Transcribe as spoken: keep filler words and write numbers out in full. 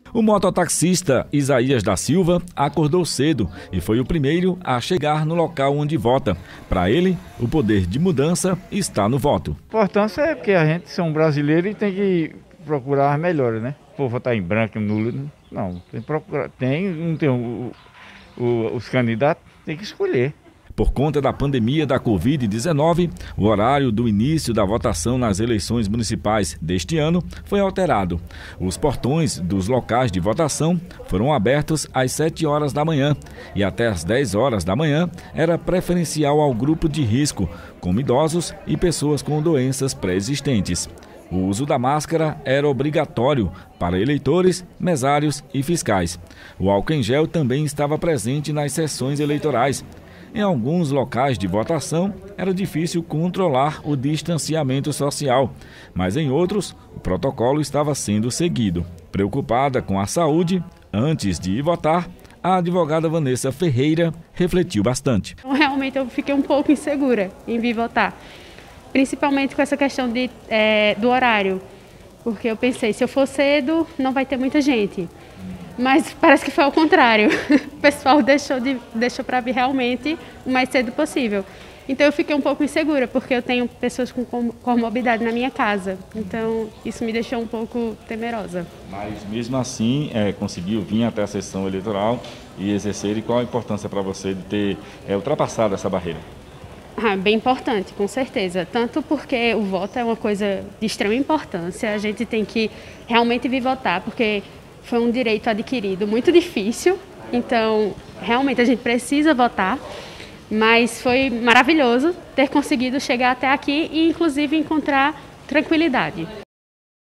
O mototaxista Isaías da Silva acordou cedo e foi o primeiro a chegar no local onde vota. Para ele, o poder de mudança está no voto. A importância é porque a gente é um brasileiro e tem que procurar as melhores, né? Por votar em branco, nulo, não. Tem que procurar, tem, não tem o, o, os candidatos, tem que escolher. Por conta da pandemia da covid dezenove, o horário do início da votação nas eleições municipais deste ano foi alterado. Os portões dos locais de votação foram abertos às sete horas da manhã e até às dez horas da manhã era preferencial ao grupo de risco, como idosos e pessoas com doenças pré-existentes. O uso da máscara era obrigatório para eleitores, mesários e fiscais. O álcool em gel também estava presente nas sessões eleitorais. Em alguns locais de votação, era difícil controlar o distanciamento social, mas em outros, o protocolo estava sendo seguido. Preocupada com a saúde, antes de ir votar, a advogada Vanessa Ferreira refletiu bastante. Realmente eu fiquei um pouco insegura em vir votar, principalmente com essa questão de, é, do horário, porque eu pensei, se eu for cedo, não vai ter muita gente. Mas parece que foi ao contrário, o pessoal deixou, de, deixou para vir realmente o mais cedo possível. Então eu fiquei um pouco insegura, porque eu tenho pessoas com comorbidade na minha casa, então isso me deixou um pouco temerosa. Mas mesmo assim, é, conseguiu vir até a sessão eleitoral e exercer, e qual a importância para você de ter é, ultrapassado essa barreira? Ah, bem importante, com certeza, tanto porque o voto é uma coisa de extrema importância, a gente tem que realmente vir votar, porque foi um direito adquirido muito difícil, então realmente a gente precisa votar, mas foi maravilhoso ter conseguido chegar até aqui e inclusive encontrar tranquilidade.